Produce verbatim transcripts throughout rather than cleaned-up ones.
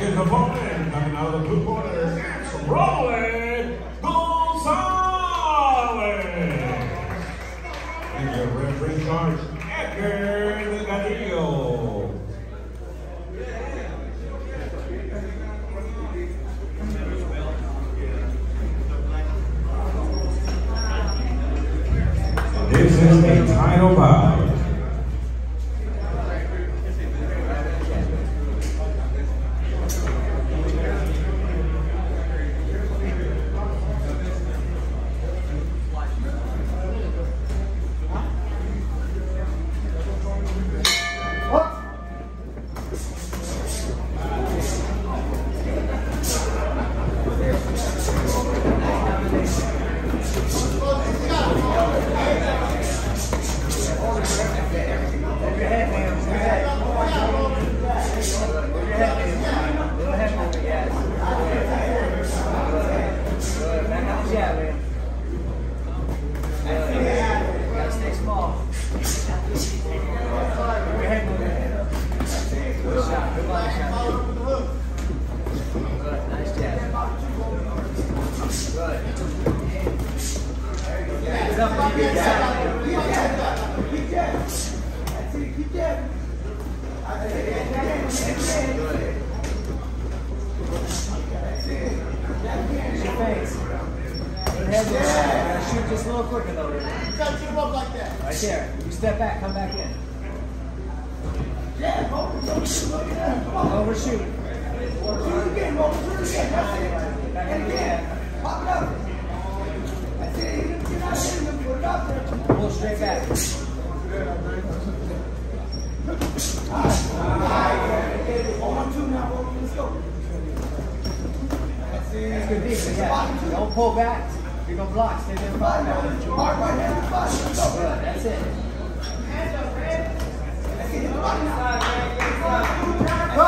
his opponent, coming out of the blue corner, it's Rolly Gonzalez. And your referee charge, Edgar Delgadillo. This is a title bout. Shoot just a little quicker though. You gotta shoot up like that. Right there. You step back, come back in. Yeah, overshoot. Come on, overshoot. Shoot again, overshoot again. That's it. Back in again. Pop it up. That's it. You're not hitting them. Put it up there. Pull straight back. One, two now. Let's go. That's it. That's good defense. Yeah. Don't pull back. You're going to block. Stay there and block now. Hard right hand. Let's go. Good. That's it. Hands up, Red. Let's get him block now. Go.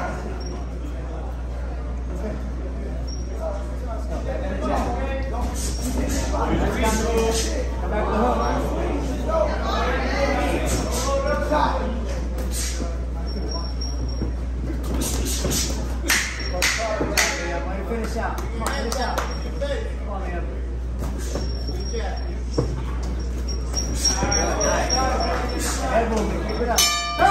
Come back to the hook. Finish out. Come on, finish out. Come on, man. Head movement, keep it up.